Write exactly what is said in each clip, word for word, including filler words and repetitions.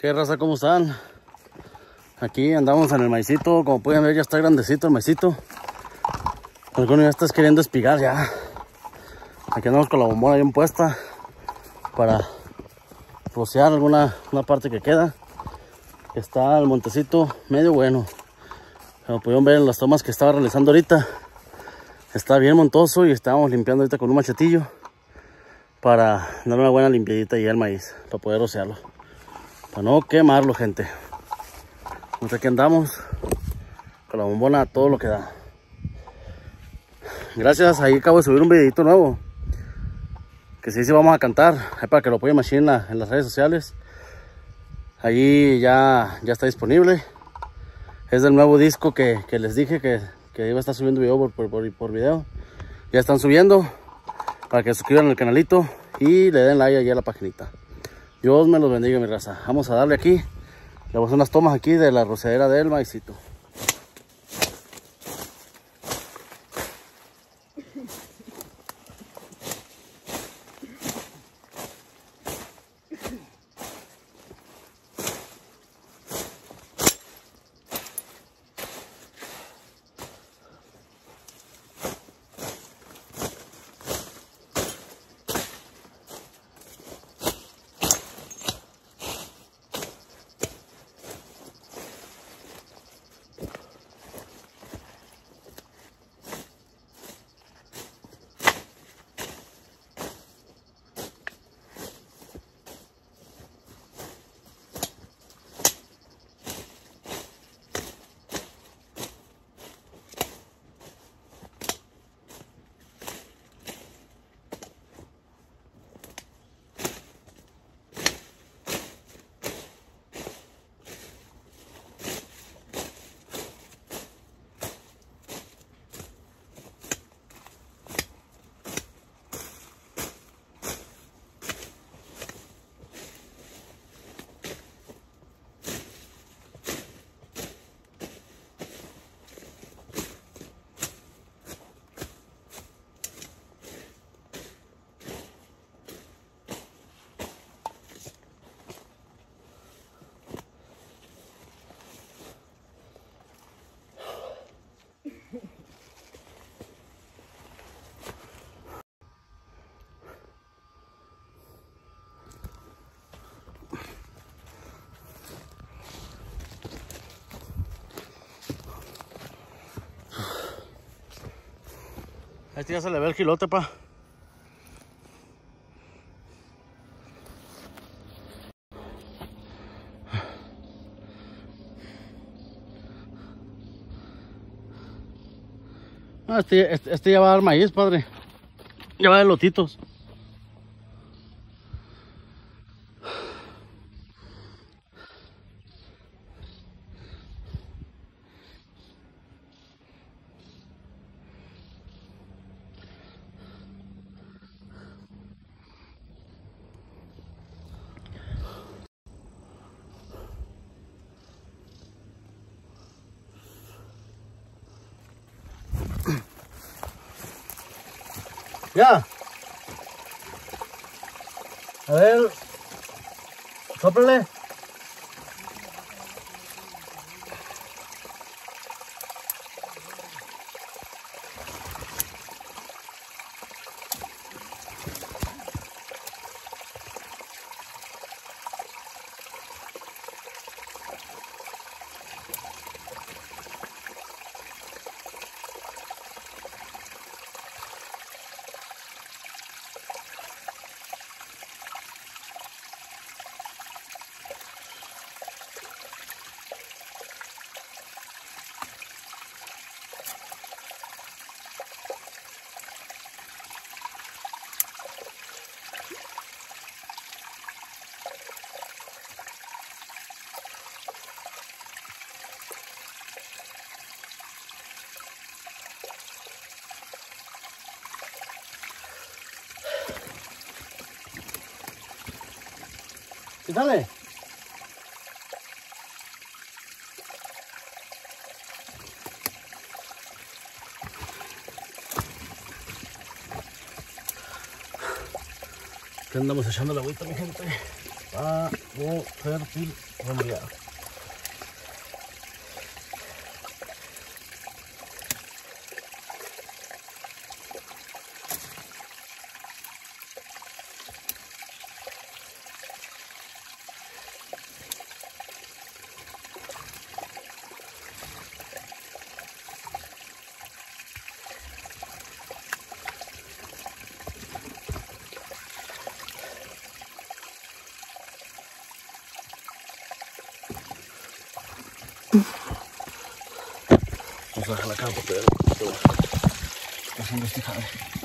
¿Qué raza? ¿Cómo están? Aquí andamos en el maicito. Como pueden ver, ya está grandecito el maicito. Alguno ya está queriendo espigar ya. Aquí andamos con la bombona bien puesta para rociar alguna una parte que queda. Está el montecito medio bueno. Como pudieron ver en las tomas que estaba realizando ahorita, está bien montoso y estábamos limpiando ahorita con un machetillo para dar una buena limpiadita y al maíz, para poder rociarlo, para no quemarlo, gente. Entonces aquí andamos con la bombona a todo lo que da. Gracias, ahí acabo de subir un videito nuevo que sí, sí vamos a cantar, ahí para que lo apoyen machine en, la, en las redes sociales. Allí ya, ya está disponible. Es del nuevo disco que, que les dije que, que iba a estar subiendo video por, por, por, por video. Ya están subiendo, para que se suscriban al canalito y le den like allí a la paginita. Dios me los bendiga, mi raza. Vamos a darle aquí. Le vamos a hacer unas tomas aquí de la rociadera del maicito. A este ya se le ve el gilote, pa. Ah, este, este, este ya va a dar maíz, padre. Ya va de lotitos. Ya. A ver. Sóplale. ¿Qué sale? Que andamos echando la agüita, mi gente. Pago fértil. Vamos ya. Vamos a dejarla acá porque está haciendo este jale.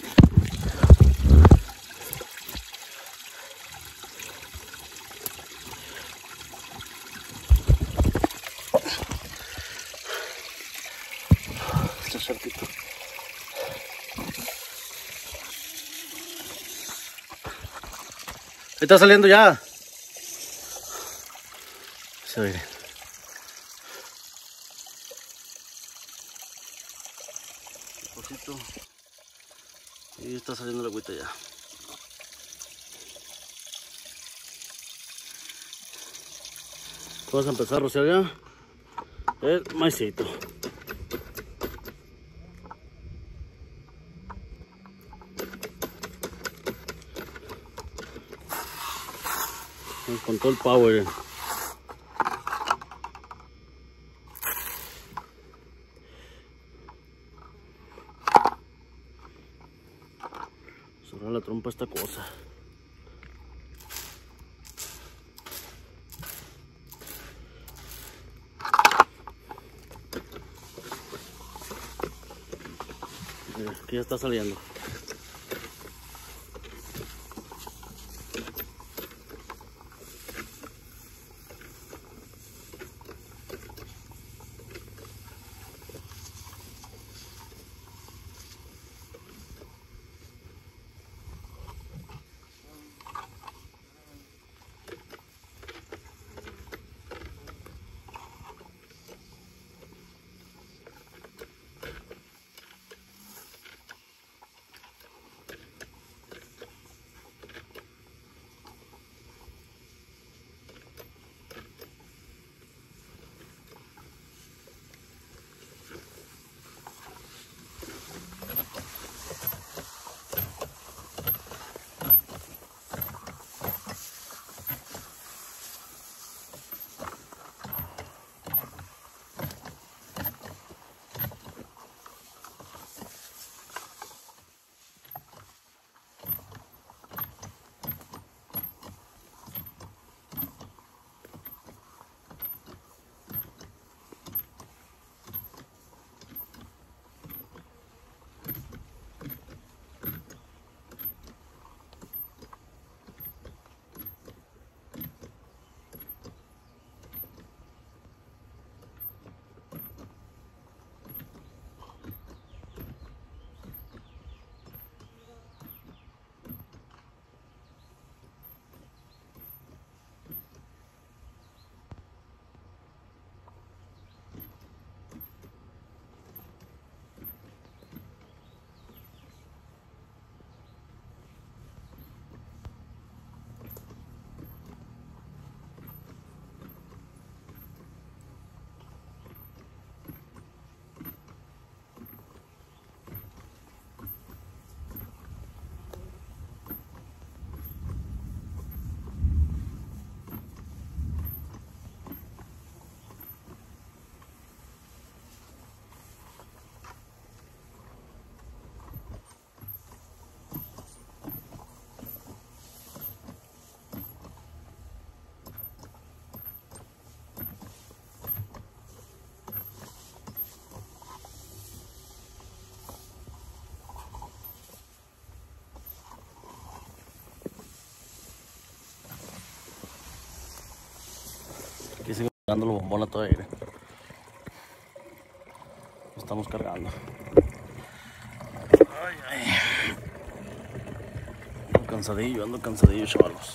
Está cerquita. Está saliendo ya. Se ve. Y está saliendo la agüita ya. Vamos a empezar a rociar ya el maicito. Con todo el power. Cerrar la trompa esta cosa. Mira, aquí ya está saliendo. Aquí sigo cargando los bombones todo aire. Lo estamos cargando. Ay, ay. Ando cansadillo, ando cansadillo, chavalos.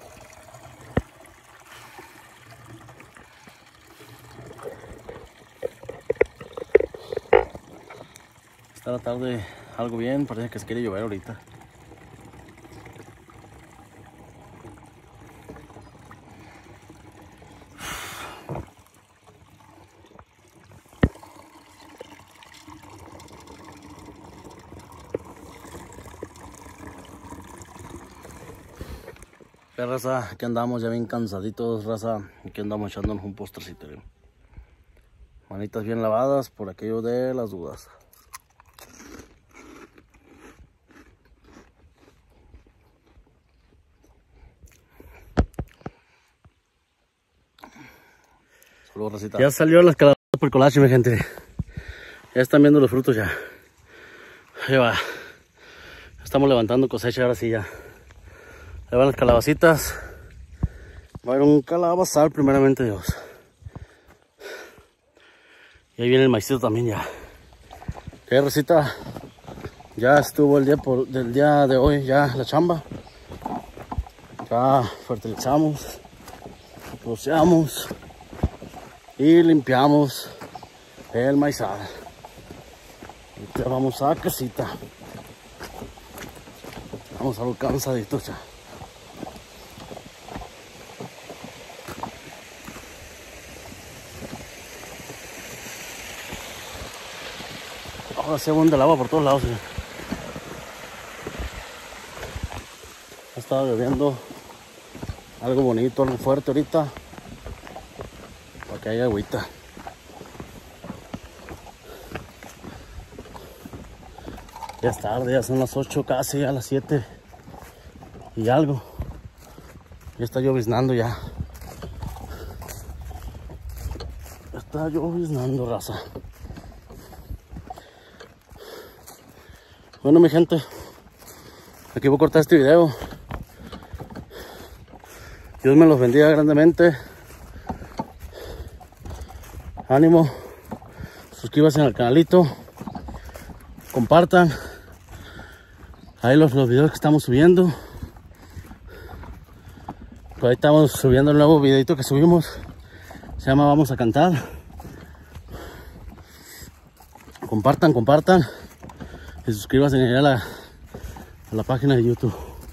Está la tarde algo bien, parece que se quiere llover ahorita. ¿Qué raza? Aquí andamos ya bien cansaditos, raza. Aquí andamos echándonos un postrecito. ¿eh? Manitas bien lavadas por aquello de las dudas. Saludos, racita. Ya salió las calabazas por colache, mi gente. Ya están viendo los frutos ya. Ahí va. Estamos levantando cosecha ahora sí ya. Ahí van las calabacitas. Va a haber un calabazal primeramente Dios. Y ahí viene el maicito también ya. ¿Qué recita? Ya estuvo el día por, del día de hoy ya la chamba. Ya fertilizamos, rociamos y limpiamos el maizal. Y ya vamos a casita. Vamos a lo cansadito ya. Ahora se abunda el agua por todos lados. ¿sí? Ha estado lloviendo algo bonito, algo fuerte ahorita. Para que haya agüita. Ya es tarde, ya son las ocho casi, a las siete y algo. Ya está lloviznando ya. Ya está lloviznando, raza. Bueno, mi gente, aquí voy a cortar este video. Dios me los bendiga grandemente. Ánimo, suscríbanse al canalito, compartan ahí los, los videos que estamos subiendo. Por ahí estamos subiendo el nuevo videito que subimos, se llama Vamos a Cantar. Compartan, compartan y suscríbanse a la, a la página de YouTube.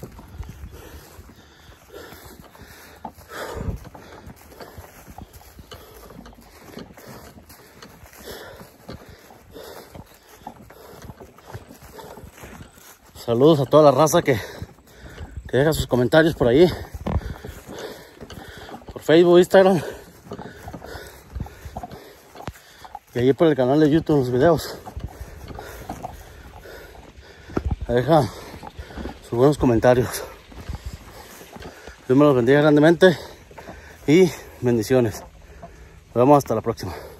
Saludos a toda la raza que, que deja sus comentarios por ahí. Por Facebook, Instagram. Y ahí por el canal de YouTube los videos. Deja sus buenos comentarios. Dios me los bendiga grandemente. Y bendiciones. Nos vemos hasta la próxima.